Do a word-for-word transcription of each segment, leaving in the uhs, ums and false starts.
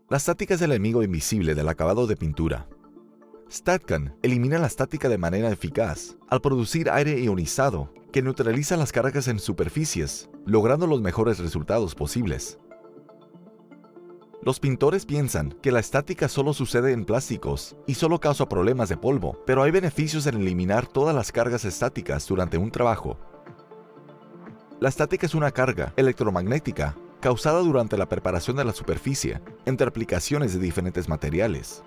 La estática es el enemigo invisible del acabado de pintura. StatCan elimina la estática de manera eficaz al producir aire ionizado que neutraliza las cargas en superficies, logrando los mejores resultados posibles. Los pintores piensan que la estática solo sucede en plásticos y solo causa problemas de polvo, pero hay beneficios en eliminar todas las cargas estáticas durante un trabajo. La estática es una carga electromagnética causada durante la preparación de la superficie entre aplicaciones de diferentes materiales.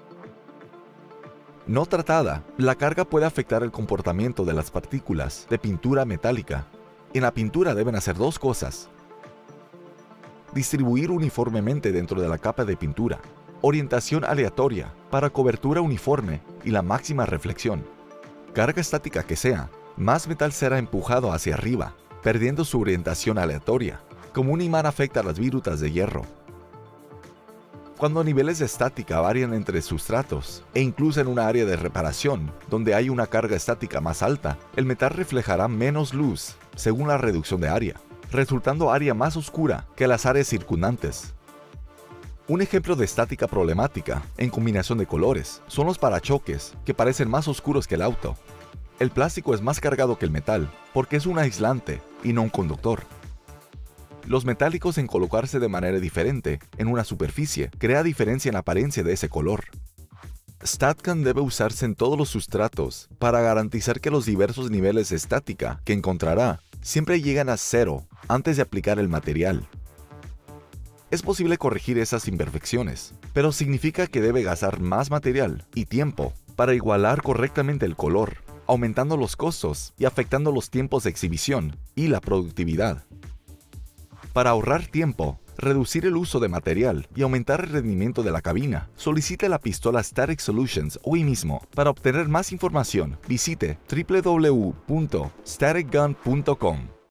No tratada, la carga puede afectar el comportamiento de las partículas de pintura metálica. En la pintura deben hacer dos cosas: distribuir uniformemente dentro de la capa de pintura, orientación aleatoria para cobertura uniforme y la máxima reflexión. Carga estática que sea, más metal será empujado hacia arriba, perdiendo su orientación aleatoria, como un imán afecta a las virutas de hierro. Cuando niveles de estática varían entre sustratos, e incluso en una área de reparación, donde hay una carga estática más alta, el metal reflejará menos luz, según la reducción de área, resultando área más oscura que las áreas circundantes. Un ejemplo de estática problemática, en combinación de colores, son los parachoques, que parecen más oscuros que el auto. El plástico es más cargado que el metal, porque es un aislante y no un conductor. Los metálicos, en colocarse de manera diferente en una superficie, crea diferencia en la apariencia de ese color. StatCan debe usarse en todos los sustratos para garantizar que los diversos niveles de estática que encontrará siempre llegan a cero antes de aplicar el material. Es posible corregir esas imperfecciones, pero significa que debe gastar más material y tiempo para igualar correctamente el color, aumentando los costos y afectando los tiempos de exhibición y la productividad. Para ahorrar tiempo, reducir el uso de material y aumentar el rendimiento de la cabina, solicite la pistola Static Solutions hoy mismo. Para obtener más información, visite w w w punto static gun punto com.